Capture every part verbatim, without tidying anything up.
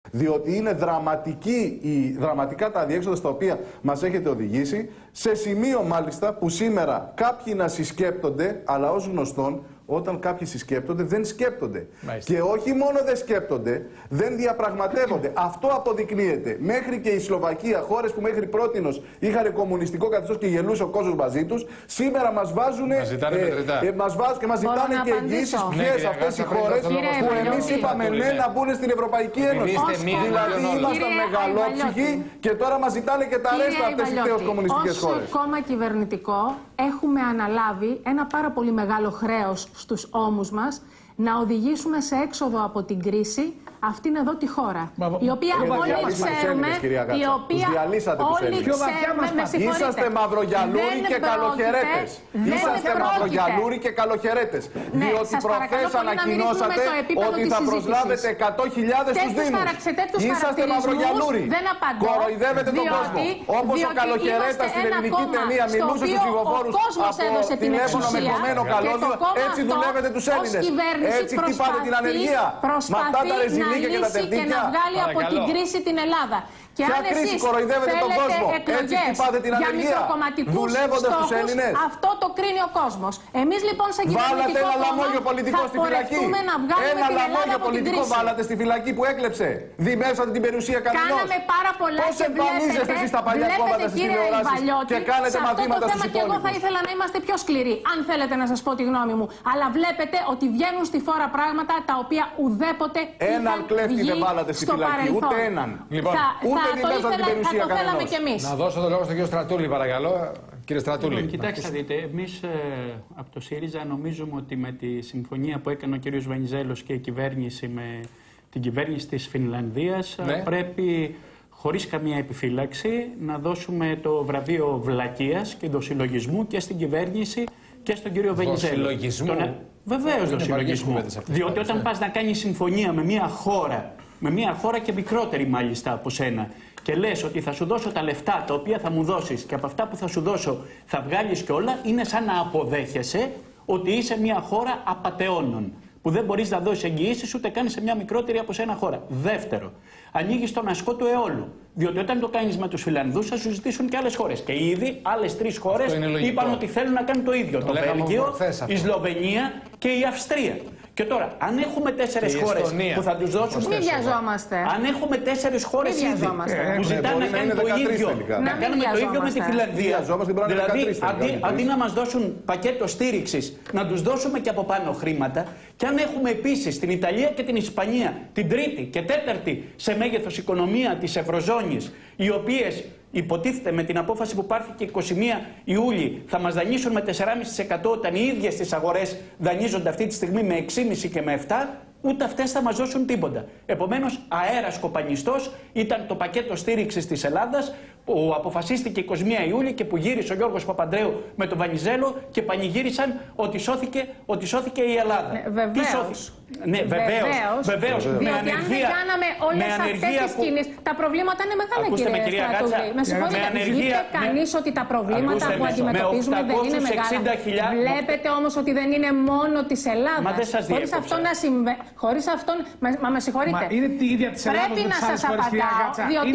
Διότι είναι δραματική, η, δραματικά τα αδιέξοδα στα οποία μας έχετε οδηγήσει, σε σημείο μάλιστα που σήμερα κάποιοι να συσκέπτονται, αλλά ως γνωστόν, όταν κάποιοι συσκέπτονται, δεν σκέπτονται. Μάλιστα. Και όχι μόνο δεν σκέπτονται, δεν διαπραγματεύονται. Αυτό αποδεικνύεται. Μέχρι και η Σλοβακία, χώρες που μέχρι πρότινος είχαν κομμουνιστικό καθεστώς και γελούσε ο κόσμος μαζί τους, σήμερα μας βάζουν. Μας ζητάνε ε, ε, μας βάζουν και μας ζητάνε και εγγύησεις ποιες αυτές οι χώρες που εμείς είπαμε ναι να μπουν στην Ευρωπαϊκή Ένωση. Δηλαδή ήμασταν μεγαλόψυχοι και τώρα μας ζητάνε και τα ρέστα αυτές οι τέως κομμουνιστικές χώρες. Ως κόμμα κυβερνητικό έχουμε αναλάβει ένα πάρα πολύ μεγάλο χρέος στους ώμους μας να οδηγήσουμε σε έξοδο από την κρίση αυτήν εδώ τη χώρα. Μα, η οποία όλοι ξέρουμε, η οποία όλοι ξέρουμε, είσαστε μαυρογιαλούροι και καλοχαιρέτες. Είσαστε μαυρογιαλούροι και καλοχαιρέτες. Ναι, διότι προχθές ανακοινώσατε ότι θα προσλάβετε εκατό χιλιάδες στους Δήμους. Είσαστε μαυρογιαλούροι. Κοροϊδεύετε τον κόσμο. Όπως ο καλοχαιρέτας στην ελληνική ταινία μιλούσε στους ψηφοφόρους από τηλέφωνο με κομμένο καλώδιο, έτσι δουλεύετε τους Έλληνες. Έτσι χτυπάτε την ανεργία. Ματάτε τα ρεζιλίκια και τα τερτίκια. Και να βγάλει από την κρίση την Ελλάδα. Και ποια αν κρίση εσείς κοροϊδεύετε τον κόσμο, έτσι χτυπάτε την ανεργία, δουλεύοντας τους Έλληνες. Αυτό το κρίνει ο κόσμος. Εμείς λοιπόν σαν κυβερνητικό κόμμα βάλατε ένα λαμόγιο πολιτικό στη φυλακή. Ένα λαμόγιο πολιτικό βάλατε στη φυλακή που έκλεψε. Δημεύσατε την περιουσία κανενός. Κάναμε πάρα πολλά. Πώς εμφανίζεστε εσείς τα παλιά κόμματα στις τηλεοράσεις και κάνετε μαθήματα στους υπόλοιπους. Και εγώ θα ήθελα να είμαστε πιο σκληροί, αν θέλετε να σας πω τη γνώμη μου. Αλλά βλέπετε ότι βγαίνουν στη φόρα πράγματα τα οποία ουδέποτε έναν κλέφτη δεν βάλατε στη φυλακή, ούτε έναν. Ούτε το ήθελα, θα το θέλαμε κι εμείς. Να δώσω το λόγο στον κύριο Στρατούλη, παρακαλώ. Κύριε Στρατούλη. Λοιπόν, κοιτάξτε, δείτε, εμείς ε, από το ΣΥΡΙΖΑ νομίζουμε ότι με τη συμφωνία που έκανε ο κύριος Βενιζέλος και η κυβέρνηση με την κυβέρνηση της Φινλανδίας ναι. πρέπει χωρίς καμία επιφύλαξη να δώσουμε το βραβείο βλακείας και δοσυλλογισμού και στην κυβέρνηση και στον κύριο Βενιζέλο. Δοσυλλογισμού. Βεβαίως δοσυλλογισμού. Διότι όταν πας να κάνεις συμφωνία με μια χώρα, με μια χώρα και μικρότερη μάλιστα από σένα, και λες ότι θα σου δώσω τα λεφτά τα οποία θα μου δώσεις και από αυτά που θα σου δώσω θα βγάλεις και όλα, είναι σαν να αποδέχεσαι ότι είσαι μια χώρα απατεώνων, που δεν μπορείς να δώσεις εγγυήσεις ούτε καν σε μια μικρότερη από σένα χώρα. Δεύτερο, ανοίγεις τον ασκό του αιώλου. Διότι όταν το κάνεις με τους Φιλανδούς θα σου ζητήσουν και άλλες χώρες. Και ήδη άλλες τρεις χώρες είπαν ότι θέλουν να κάνουν το ίδιο. Το, το Βέλγιο, η Σλοβενία και η Αυστρία. Και τώρα, αν έχουμε τέσσερις χώρες που θα τους δώσουν. Μην βιαζόμαστε. Αν έχουμε τέσσερις χώρες ήδη που ζητάνε να κάνουν το ίδιο, να κάνουμε το ίδιο με τη Φιλανδία. Δηλαδή, αντί, αντί να μας δώσουν πακέτο στήριξης, να τους δώσουμε και από πάνω χρήματα. Και αν έχουμε επίσης την Ιταλία και την Ισπανία, την τρίτη και τέταρτη σε μέγεθος οικονομία της Ευρωζώνης, οι οποίες υποτίθεται με την απόφαση που πάρθηκε εικοστή πρώτη Ιούλη θα μας δανείσουν με τέσσερα κόμμα πέντε τοις εκατό όταν οι ίδιες στις αγορές δανείζονται αυτή τη στιγμή με έξι κόμμα πέντε τοις εκατό και με επτά τοις εκατό, ούτε αυτές θα μας δώσουν τίποτα. Επομένως, αέρας κοπανιστός ήταν το πακέτο στήριξης της Ελλάδας που αποφασίστηκε εικοστή πρώτη Ιούλη και που γύρισε ο Γιώργος Παπανδρέου με τον Βανιζέλο και πανηγύρισαν ότι σώθηκε, ότι σώθηκε η Ελλάδα. Ναι, βεβαίως. Ναι, βεβαίως. Βεβαίως. Διότι αν δεν κάναμε όλες αυτές τις που... κινήσεις, τα προβλήματα είναι μεγάλα, ακούστε, κύριε κυρία Στρατούλη. Με συγχωρείτε, ανεργία... είπε κανείς ότι τα προβλήματα ακούστε, που αντιμετωπίζουμε δεν είναι μεγάλα. χιλιάδες... Βλέπετε όμως ότι δεν είναι μόνο της Ελλάδας. Μα δεν σας χωρίς αυτό να συμβε... Χωρίς αυτό... Μα με συγχωρείτε. Μα είναι τη ίδια της Ελλάδας. Πρέπει να σας απαντάω, διότι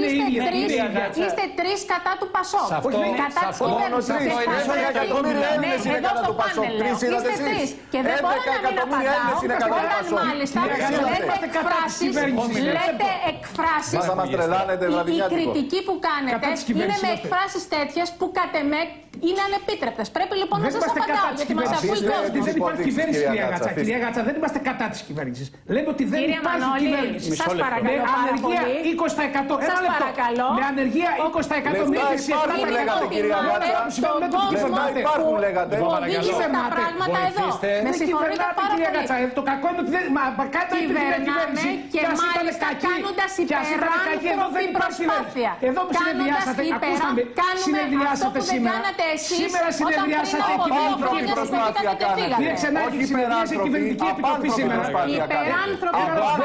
είστε τρεις κατά του Πασόκ. Κατά της κυβέρνησης. Εδώ στο πάνελ είστε τρεις. Και δεν μπορώ να μην απαντάω όταν μάλιστα λέτε εκφράσεις, λέτε εκφράσεις, η κριτική που κάνετε είναι με εκφράσεις τέτοιες που κατ' εμέ είναι ανεπίτρεπτες. Πρέπει λοιπόν να σας απαντάω, γιατί μας ακούει ο κόσμος. Δεν υπάρχει κυβέρνηση, κυρία Γάτσα. Κυρία Γάτσα, δεν είμαστε κατά της κυβέρνησης. Λέμε ότι δεν υπάρχει κυβέρνηση. Σας παρακαλώ με ανεργία είκοσι τοις εκατό. Σας παρακαλώ. Με ανεργία είκοσι τοις εκατό. Λεφτά υπάρχουν, λέγατε, κυρία Γάτσα. Λεφτά υπάρχουν, λέγατε. Οδήγησε τα πράγματα εδώ. Με συγχωρείτε πάρα πολύ. Το κακό είναι ότι δεν κάτι κυβερνάμε και μάλιστα κάνοντας υπεράνθρωπη προσπάθεια. Εδώ που συνεδριάσατε, ακούστε με, συνεδριάσατε σήμερα. σήμερα συνεδριάσατε κυβερνητική προσπάθεια κάνετε. Κύριε Ξενάκη, συνεδρίασε κυβερνητική επιτροπή σήμερα. Υπεράνθρωποι.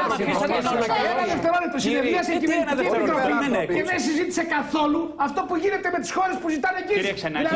Ένα δευτερόλεπτο, συνεδρίασε κυβερνητική επιτροπή και δεν συζήτησε καθόλου αυτό που γίνεται με τις χώρες που ζητάνε εκεί. Κύριε Ξενάκη,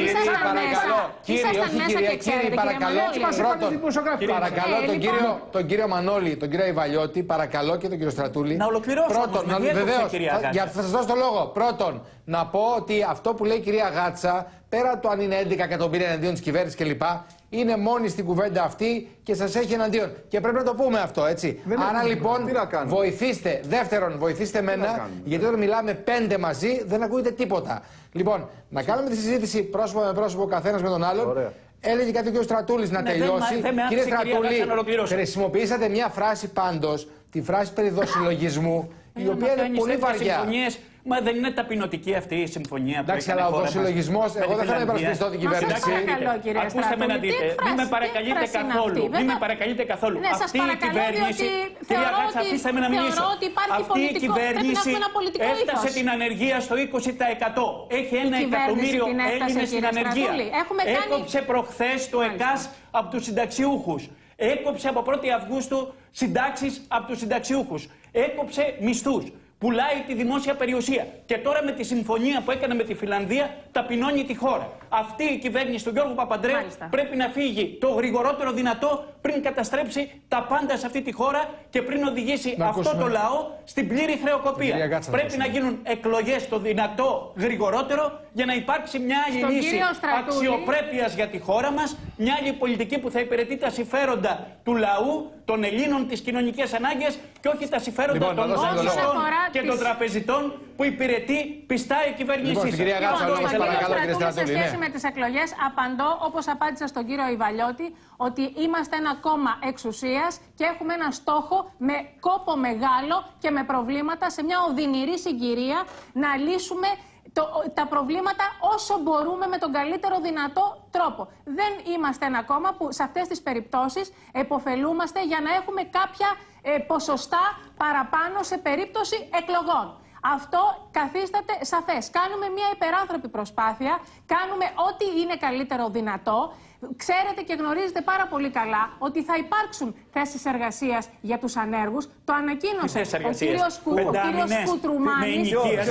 κύριε, όχι κύριε, κύριε, παρακαλώ, πρώτον, παρακαλώ τον κύριο, τον κύριο Μανώλη, τον κύριο Ιβαλιώτη, παρακαλώ και τον κύριο Στρατούλη. Να ολοκληρώσω. Πρώτον, να, βεβαίως, θα, για, θα σας δώσω το λόγο. Πρώτον, να πω ότι αυτό που λέει η κυρία Γάτσα, πέρα το αν είναι έντεκα εκατομμύρια εναντίον της κυβέρνησης κλπ., είναι μόνη στην κουβέντα αυτή και σας έχει εναντίον. Και πρέπει να το πούμε αυτό, έτσι. Δεν Άρα λοιπόν, βοηθήστε. Δεύτερον, βοηθήστε εμένα, γιατί όταν μιλάμε πέντε μαζί δεν ακούγεται τίποτα. Λοιπόν, να κάνουμε τη συζήτηση πρόσωπο με πρόσωπο, ο καθένας με τον άλλον. Ωραία. Έλεγε κάτι ο κ. Στρατούλης να ναι, τελειώσει. Δεν, δεν Κύριε Στρατούλη, χρησιμοποιήσατε μια φράση πάντως, τη φράση περί δοσυλλογισμού, η οποία είναι πολύ βαριά. Μα δεν είναι ταπεινωτική αυτή η συμφωνία που εντάξει, αλλά ο δοσυλλογισμός, εγώ δεν θέλω να υπερασπιστώ την κυβέρνηση. Ακούστε με να δείτε, μην με παρακαλείτε καθόλου. Μην με παρακαλείτε καθόλου. Αυτή η κυβέρνηση, κυρία Γάτσα, αφήστε με να μιλήσω. Αυτή η κυβέρνηση έφτασε την ανεργία στο είκοσι τοις εκατό. Έχει ένα εκατομμύριο Έλληνες στην ανεργία. Έκοψε προχθές το ΕΚΑΣ από τους συνταξιούχους. Έκοψε από πρώτη Αυγούστου συντάξεις από τους συνταξιούχους. Έκοψε μισθούς. Πουλάει τη δημόσια περιουσία. Και τώρα με τη συμφωνία που έκανε με τη Φιλανδία ταπεινώνει τη χώρα. Αυτή η κυβέρνηση του Γιώργου Παπαντρέου Μάλιστα. πρέπει να φύγει το γρηγορότερο δυνατό πριν καταστρέψει τα πάντα σε αυτή τη χώρα και πριν οδηγήσει να αυτό ακούσουμε. το λαό στην πλήρη χρεοκοπία. Γάτσα, πρέπει να γίνουν εκλογές το δυνατό γρηγορότερο για να υπάρξει μια άλλη λύση αξιοπρέπειας για τη χώρα μας, μια άλλη πολιτική που θα υπηρετεί τα συμφέροντα του λαού, των Ελλήνων, τις κοινωνικές ανάγκες και όχι τα συμφέροντα λοιπόν, των λογιστών και των τραπεζιτών που υπηρετεί πιστά η κυβέρνησή σας. Κυρία Γάτσα, λόγος παρακαλώ, κύριε Στρατούλη. Σε σχέση με τις εκλογές, απαντώ, όπως απάντησα στον κύριο Ιβαλιώτη, ότι είμαστε ένα κόμμα εξουσίας και έχουμε ένα στόχο με κόπο μεγάλο και με προβλήματα σε μια οδυνηρή συγκυρία να λύσουμε Το, τα προβλήματα όσο μπορούμε με τον καλύτερο δυνατό τρόπο. Δεν είμαστε ένα κόμμα που σε αυτές τις περιπτώσεις επωφελούμαστε για να έχουμε κάποια ε, ποσοστά παραπάνω σε περίπτωση εκλογών. Αυτό καθίσταται σαφές. Κάνουμε μια υπεράνθρωπη προσπάθεια, κάνουμε ό,τι είναι καλύτερο δυνατό. Ξέρετε και γνωρίζετε πάρα πολύ καλά ότι θα υπάρξουν θέσεις εργασίας για τους ανέργους. Το ανακοίνωσε ο κύριος Κουτρουμάνης.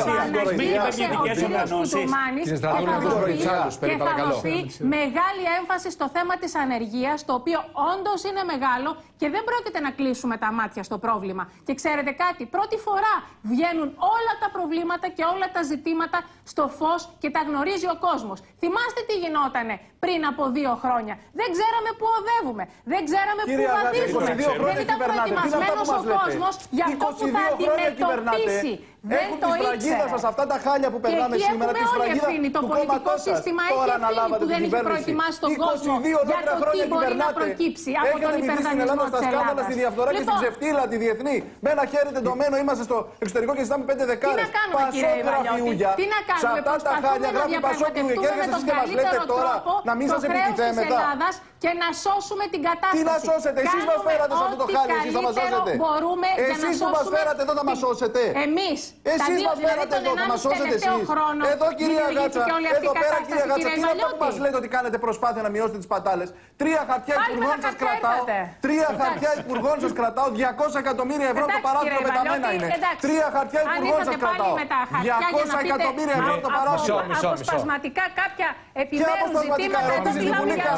Και θα δοθεί μεγάλη έμφαση στο θέμα της ανεργίας, το οποίο όντως είναι μεγάλο και δεν πρόκειται να κλείσουμε τα μάτια στο πρόβλημα. Και ξέρετε κάτι, πρώτη φορά βγαίνουν όλα τα προβλήματα και όλα τα ζητήματα στο φως και τα γνωρίζει ο κόσμος. Θυμάστε τι γινότανε πριν από δύο χρόνια. Δεν ξέραμε πού οδεύουμε. Δεν ξέραμε πού βαδίζουμε. Δεν ήταν προετοιμασμένος ο κόσμος για αυτό που θα αντιμετωπίσει. Δεν το ήξερε. Σας αυτά τα χάλια που περνάμε σήμερα, τη σφραγίδα του κόμματός σας. Τώρα αναλάβατε την κυβέρνηση. είκοσι δύο ολόκληρα χρόνια κυβερνάτε. Έχετε μυθεί στην Ελλάδα στα σκάνδαλα, στη διαφθορά και στην ξεφτύλα τη διεθνή. Με ένα χέρι τεντωμένο είμαστε στο εξωτερικό και ζητάμε πέντε δεκάρες. Πασόκ γραφιούγια. Σε αυτά τα χάλια γράφει Πασόκ και έρχεστε εσείς και μας λέτε τώρα να μην σας επιτιθέμεθα. Και να σώσουμε την κατάσταση. Τι να σώσετε, εσείς μας φέρατε σε αυτό το χάλι, εσείς θα μας σώσετε. Εσείς που μας φέρατε εδώ θα μας σώσετε. Εμείς. Εσείς μας φέρατε εδώ, θα μας σώσετε εσείς. Εδώ κυρία Γάτσα, εδώ πέρα κυρία Γάτσα, τι είναι αυτό που μας λέτε ότι κάνετε προσπάθεια να μειώσετε τις πατάλες. Τρία χαρτιά υπουργών σας κρατάω. Τρία χαρτιά υπουργών σας κρατάω. διακόσια εκατομμύρια ευρώ το παράθυρο πεταμένα είναι. Τρία χαρτιά υπουργών σας κρατάω. διακόσια εκατομμύρια ευρώ το παράθυρο. Αποσπασματικά κάποια επιμέρους ζητήματα δεν μιλάμε για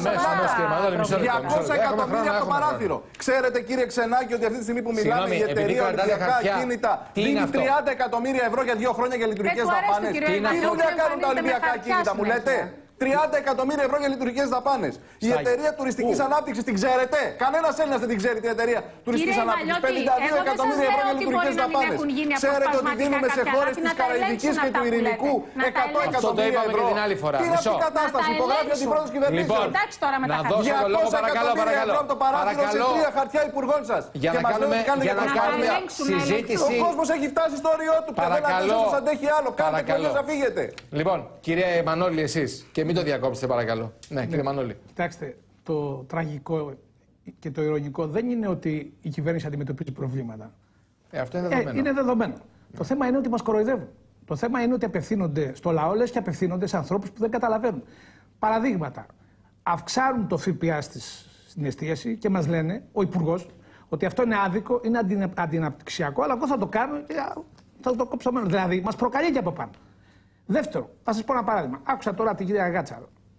διακόσια εκατομμύρια από το παράθυρο. Ξέρετε κύριε Ξενάκη ότι αυτή τη στιγμή που μιλάμε η εταιρεία Ολυμπιακά Ακίνητα δίνει τριάντα εκατομμύρια ευρώ για δύο χρόνια για λειτουργικές δαπάνες. Τι δουλειά κάνουν τα Ολυμπιακά Ακίνητα, μου λέτε? τριάντα εκατομμύρια ευρώ για λειτουργικές δαπάνες. Η εταιρεία τουριστικής ανάπτυξης την ξέρετε? Κανένας Έλληνας δεν την ξέρει την εταιρεία τουριστικής ανάπτυξης. πενήντα δύο εκατομμύρια ευρώ για λειτουργικές δαπάνες. Ξέρετε ότι δίνουμε σε χώρες της Καραϊβικής και του Ειρηνικού εκατό εκατομμύρια ευρώ. Τι είναι αυτή η κατάσταση? Υπογράφει ο αντιπρόεδρος κυβερνήσεων. διακόσια εκατομμύρια ευρώ από το παράθυρο σε τρία χαρτιά υπουργών σας. Και μας λέτε ότι κάνετε προσπάθεια. Συζήτηση. Ο κόσμος έχει φτάσει στο όριό του. Πια δεν αντέχει άλλο. Κάντε και αλλιώς θα φύγετε. Λοιπόν, κύριε Μανώλη, εσείς. Και μην το διακόψετε, παρακαλώ. Ναι, ναι, κύριε Μανώλη. Κοιτάξτε, το τραγικό και το ειρωνικό δεν είναι ότι η κυβέρνηση αντιμετωπίζει προβλήματα. Ε, αυτό είναι δεδομένο. Ε, είναι δεδομένο. Ναι. Το θέμα είναι ότι μας κοροϊδεύουν. Το θέμα είναι ότι απευθύνονται στο λαό, λες, και απευθύνονται σε ανθρώπους που δεν καταλαβαίνουν. παραδείγματα. Αυξάνουν το ΦΠΑ στην εστίαση και μας λένε, ο Υπουργός, ότι αυτό είναι άδικο, είναι αντιναπτυξιακό, αλλά εγώ θα το κάνω και θα το κόψω μένω. Δηλαδή, μας προκαλεί και από πάνω. Δεύτερο, θα σας πω ένα παράδειγμα. Άκουσα τώρα την κυρία Γάτσα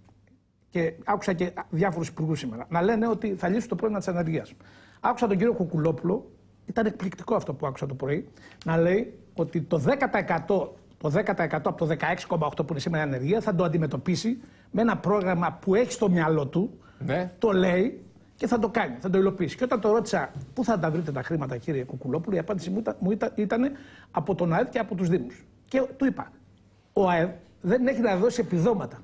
και άκουσα και διάφορους υπουργούς σήμερα να λένε ότι θα λύσουν το πρόβλημα της ανεργίας. Άκουσα τον κύριο Κουκουλόπουλο, ήταν εκπληκτικό αυτό που άκουσα το πρωί, να λέει ότι το δέκα τοις εκατό, το δέκα τοις εκατό από το δεκαέξι κόμμα οκτώ που είναι σήμερα η ανεργία θα το αντιμετωπίσει με ένα πρόγραμμα που έχει στο μυαλό του, ναι. Το λέει και θα το κάνει, θα το υλοποιήσει. Και όταν το ρώτησα πού θα τα βρείτε τα χρήματα, κύριε Κουκουλόπουλο, η απάντηση μου ήταν, μου ήταν, ήταν από τον ΑΕΔ και από τους Δήμους. Και του είπα, ο ΑΕΔ δεν έχει να δώσει επιδόματα.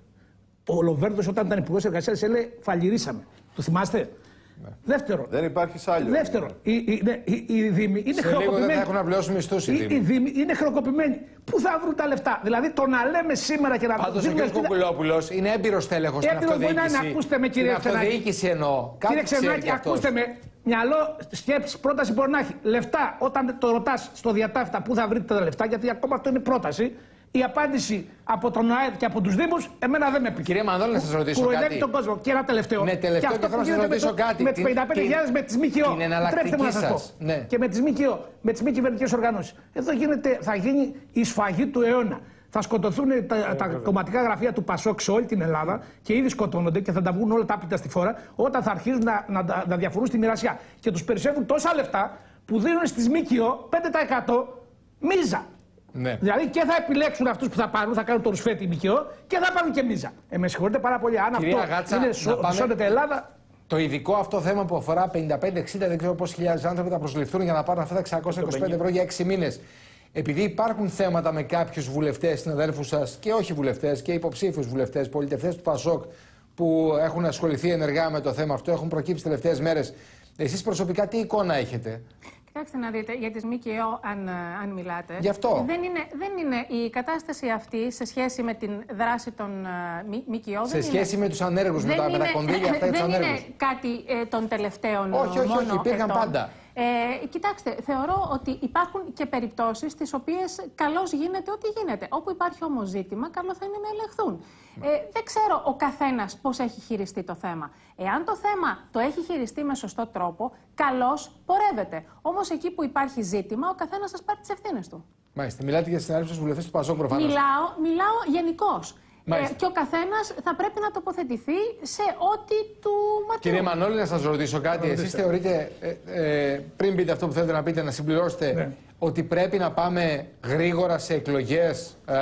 Ο Λοβέρδος όταν ήταν υπουργός εργασίας έλεγε φαλιρίσαμε. Το θυμάστε? Ναι. Δεύτερο. Δεν υπάρχει σάλιο. Δεύτερο. Οι, οι, οι, οι Δήμοι είναι χρεοκοπημένοι. Δεν θα έχουν να πληρώσουν μισθούς οι Δήμοι. Οι Δήμοι είναι χρεοκοπημένοι. Πού θα βρουν τα λεφτά? Δηλαδή το να λέμε σήμερα και να βρουν. Πάντως ο κ. Κουκουλόπουλος είναι έμπειρος τέλεχος στην αυτοδιοίκηση. Να ακούστε με, κύριε Ξενάκη. Αυτοδιοίκηση εννοώ. Κύριε Ξενάκη, ακούστε με. Μυαλό, σκέψη, πρόταση μπορεί να έχει. Λεφτά, όταν το ρωτάς στο διατάφτα πού θα βρείτε τα λεφτά, γιατί ακόμα αυτό είναι πρόταση. Η απάντηση από τον ΑΕΔ και από τους Δήμους, εμένα δεν με πει. Κύριε Μανδόλη, να σας ρωτήσω κάτι. Τον κόσμο. Και ένα τελευταίο. Ναι, τελευταίο και, και θέλω να σας ρωτήσω κάτι. Με τις πενήντα πέντε χιλιάδες με τις ΜΚΟ. Την εναλλακτική σας. Ναι. Και με τις ΜΚΟ, με τις μη κυβερνητικές οργανώσεις. Εδώ γίνεται, θα γίνει η σφαγή του αιώνα. Θα σκοτωθούν τα, τα κομματικά γραφεία του Πασόκ σε όλη την Ελλάδα και ήδη σκοτώνονται και θα τα βγουν όλα τα άπλυτα στη φόρα όταν θα αρχίζουν να, να, να, να διαφορούν στη μοιρασιά. Και τους περισσεύουν τόσα λεφτά που δίνουν στις ΜΚΟ πέντε τοις εκατό μίζα. Ναι. Δηλαδή και θα επιλέξουν αυτούς που θα πάρουν, θα κάνουν το ρουσφέτη ΜΚΟ και θα πάρουν και μίζα. Ε, με συγχωρείτε πάρα πολύ. Αν Κυρία αυτό Γάτσα, είναι σώνεται Ελλάδα. Το ειδικό αυτό θέμα που αφορά πενήντα πέντε εξήντα, δεν ξέρω πόσοι χιλιάδες άνθρωποι θα προσληφθούν για να πάρουν αυτά τα εξακόσια είκοσι πέντε ευρώ για έξι μήνες. Επειδή υπάρχουν θέματα με κάποιους βουλευτές, συναδέλφους σας και όχι βουλευτές και υποψήφιους βουλευτές, πολιτευτές του Πασόκ που έχουν ασχοληθεί ενεργά με το θέμα αυτό, έχουν προκύψει τις τελευταίες μέρες. Εσείς προσωπικά τι εικόνα έχετε? Κοιτάξτε να δείτε, για τις ΜΚΟ, αν, αν μιλάτε, Γι' αυτό. Δεν, είναι, δεν είναι η κατάσταση αυτή σε σχέση με την δράση των uh, ΜΚΟ. Σε σχέση είναι, με τους ανέργους, με τα, με τα κονδύλια αυτά για τους ανέργους. Δεν είναι κάτι ε, των τελευταίων όχι, όχι, όχι, υπήρχαν ετών. πάντα. Ε, κοιτάξτε, θεωρώ ότι υπάρχουν και περιπτώσεις στις οποίες καλώς γίνεται ό,τι γίνεται. Όπου υπάρχει όμως ζήτημα, καλό θα είναι να ελεγχθούν. Ε, δεν ξέρω ο καθένας πώς έχει χειριστεί το θέμα. Εάν το θέμα το έχει χειριστεί με σωστό τρόπο, καλώς πορεύεται. Όμως εκεί που υπάρχει ζήτημα, ο καθένας σας πάρει τις ευθύνες του. Μάλιστα. Μιλάτε για συνάδελφους βουλευτές του Πασόκ προφανώς. Μιλάω, μιλάω γενικώς. Ε, και ο καθένας θα πρέπει να τοποθετηθεί σε ό,τι του ματιού. Κύριε Μανώλη, να σας ρωτήσω κάτι. Εσείς θεωρείτε, ε, ε, πριν πείτε αυτό που θέλετε να πείτε, να συμπληρώσετε, ναι. ότι πρέπει να πάμε γρήγορα σε εκλογές. Ε,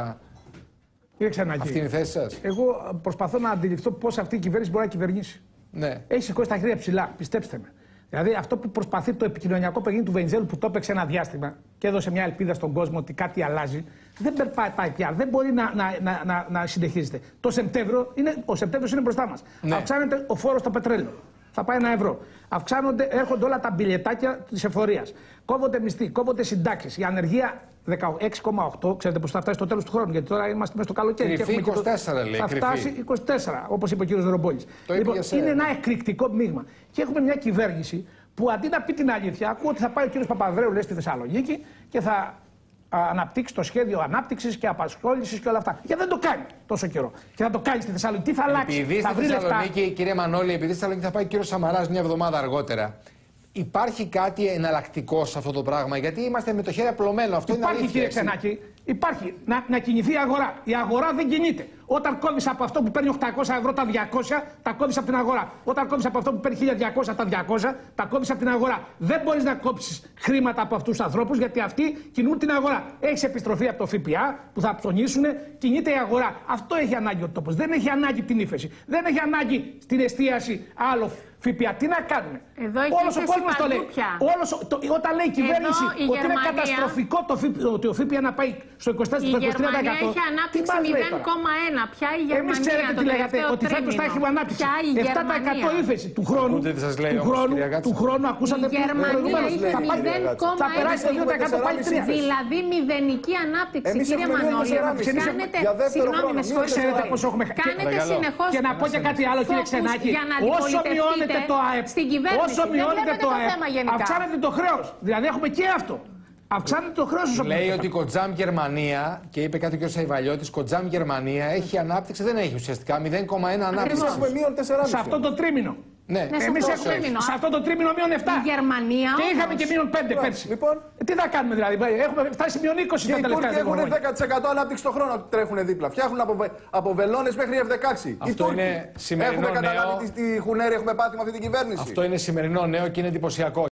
Κύριε Ξενάκη, αυτή είναι η θέση σας? Εγώ προσπαθώ να αντιληφθώ πώς αυτή η κυβέρνηση μπορεί να κυβερνήσει. Ναι. Έχει σηκώσει τα χέρια ψηλά, πιστέψτε με. Δηλαδή αυτό που προσπαθεί το επικοινωνιακό παιχνίδι του Βενιζέλου που το έπαιξε ένα διάστημα και έδωσε μια ελπίδα στον κόσμο ότι κάτι αλλάζει, δεν πάει πια, δεν μπορεί να, να, να, να, να συνεχίζεται. Το Σεπτέμβριο είναι, ο Σεπτέμβριος είναι μπροστά μας. Ναι. Αυξάνεται ο φόρος στο πετρέλαιο. Θα πάει ένα ευρώ. Αυξάνονται, έρχονται όλα τα μπιλιετάκια της εφορίας. Κόβονται μισθοί, κόβονται συντάξεις. Η ανεργία δεκαέξι κόμμα οκτώ, ξέρετε πώς θα φτάσει στο τέλος του χρόνου, γιατί τώρα είμαστε μέσα στο καλοκαίρι. Κρυφή είκοσι τέσσερα το... λέει. Θα κρυφή. φτάσει είκοσι τέσσερα, όπως είπε ο κύριος Δωρομπόλης. Λοιπόν, σε... είναι ένα εκρηκτικό μείγμα. Και έχουμε μια κυβέρνηση που αντί να πει την αλήθεια, ακούω ότι θα πάει ο κύριος Παπανδρέου, λέει, στη Θεσσαλονίκη και θα αναπτύξει το σχέδιο ανάπτυξης και απασχόλησης και όλα αυτά. Γιατί δεν το κάνει τόσο καιρό. Και θα το κάνει στη Θεσσαλονίκη. Τι θα αλλάξει? Επειδή θα στη βρει Θεσσαλονίκη, λεφτά. Κύριε Μανώλη, επειδή στη Θεσσαλονίκη θα πάει ο κύριος Σαμαράς μια εβδομάδα αργότερα. Υπάρχει κάτι εναλλακτικό σε αυτό το πράγμα? Γιατί είμαστε με το χέρι απλωμένο. Αυτό υπάρχει, είναι αλήθεια. Κύριε Ξενάκη, υπάρχει να, να κινηθεί η αγορά. Η αγορά δεν κινείται. Όταν κόβεις από αυτό που παίρνει οκτακόσια ευρώ τα διακόσια, τα κόβεις από την αγορά. Όταν κόβεις από αυτό που παίρνει χίλια διακόσια τα διακόσια, τα κόβεις από την αγορά. Δεν μπορείς να κόψεις χρήματα από αυτούς τους ανθρώπους, γιατί αυτοί κινούν την αγορά. Έχεις επιστροφή από το ΦΠΑ που θα ψωνίσουν, κινείται η αγορά. Αυτό έχει ανάγκη ο τόπος. Δεν έχει ανάγκη την ύφεση. Δεν έχει ανάγκη στην εστίαση άλλο ΦΠΑ. Τι να κάνουμε? Όλος ο κόσμος το λέει. Όλος, το, όταν λέει η κυβέρνηση η ότι είναι καταστροφικό το ΦΠΑ, ότι ο ΦΠΑ να πάει στο είκοσι τέσσερα τοις εκατό. Η Γερμανία έχει ανάπτυξη μηδέν κόμμα ένα. Ποια η Γερμανία? Εμείς ξέρετε τι λέγατε, ότι φέτος θα έχουμε ανάπτυξη. επτά τοις εκατό ύφεση του χρόνου. Του χρόνου, του χρόνου ακούσατε η Γερμανία είχε μηδέν κόμμα ένα. Δηλαδή μηδενική ανάπτυξη. Κύριε Μανώλη, κάνετε, συγγνώμη με συγχωρείτε, κάνετε συνεχώς. Και να πω και κάτι άλλο, κύριε Ξενάκη. Όσο μειώνεται το ΑΕΠ, όσο μειώνεται το ΑΕΠ, αυξάνεται το χρέος. Δηλαδή έχουμε και αυτό. Αυξάνεται το χρέος σου. Λέει ότι η Κοτζάμ Γερμανία, και είπε κάτι και ο Σαϊβαλιώτης, Κοτζάμ Γερμανία έχει ανάπτυξη, δεν έχει ουσιαστικά μηδέν κόμμα ένα ανάπτυξη. Σε αυτό το τρίμηνο. Ναι, ναι, εμείς έχουμε σε αυτό το τρίμηνο μείον επτά. Η Γερμανία. Και είχαμε και μείον πέντε πέρσι. Λοιπόν, ε, τι θα κάνουμε δηλαδή, έχουμε φτάσει μείον είκοσι τα τελευταία χρόνια. Οι Τούρκοι έχουν δέκα τοις εκατό ανάπτυξη το χρόνο που τρέχουν δίπλα. Φτιάχνουν από, από βελόνες μέχρι εφ δεκαέξι. Αυτό είναι σημερινό έχουμε νέο. καταλάβει τι χουνέρι έχουμε πάθει με αυτή την κυβέρνηση. Αυτό είναι σημερινό νέο και είναι εντυπωσιακό.